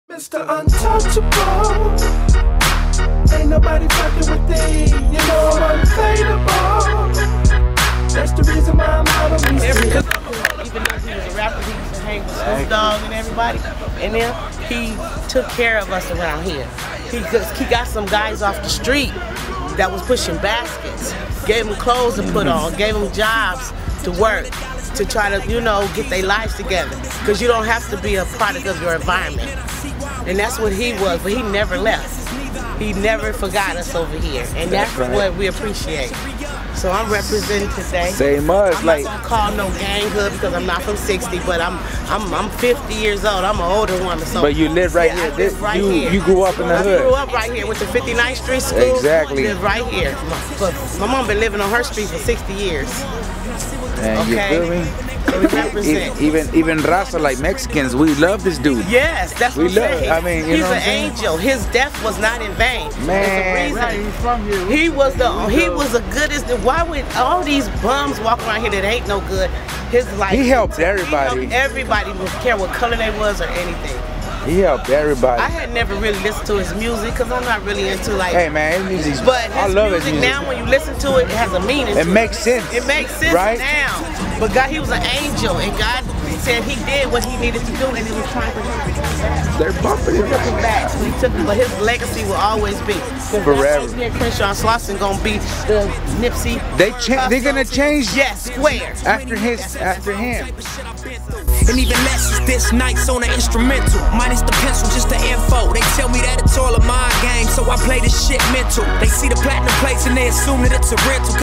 Mr. Untouchable, ain't nobody fucking with me. You know I'm unfadable. That's the reason why I'm out of these. Even though he was a rapper, he used to hang with Snoop Dogg and everybody. And then he took care of us around here. He got some guys off the street that was pushing baskets, gave them clothes to put on, gave them jobs to work, to try to, you know, get their lives together. Because you don't have to be a product of your environment. And that's what he was, but he never left. He never forgot us over here, and that's right. What we appreciate. So I'm representing today. Same us, I'm not gonna call no gang hood because I'm not from 60, but I'm 50 years old. I'm an older woman. So but you live right here. I live right here. You grew up in the hood. I grew up right here with the 59th Street School. Exactly. I live right here. But my mom been living on her street for 60 years. And okay. You feel me? So we represent. Even Raza, like Mexicans, we love this dude. Yes, that's what we love. I mean, you he's know an angel. His death was not in vain. Man, right, he's from here. He was the goodest. Why would all these bums walk around here that ain't no good? His life. He helped everybody. He helped everybody, didn't care what color they was or anything. He helped everybody. I had never really listened to his music because I'm not really into like. Hey man, his music. But I love his music. Now when you listen to it, it has a meaning. It makes sense. It makes sense right? now. But God, he was an angel, and God said he did what he needed to do, and it was time for him to come back. They're bumping him. He took him back. So he took him, but his legacy will always be forever. Me and Crenshaw Slauson gonna be the Nipsey. They're gonna change. Yes, square. After him. And even less is this night's on the instrumental. Minus the pencil, just the info. They tell me that it's all a mind game, so I play this shit mental. They see the platinum plates and they assume that it's a rental.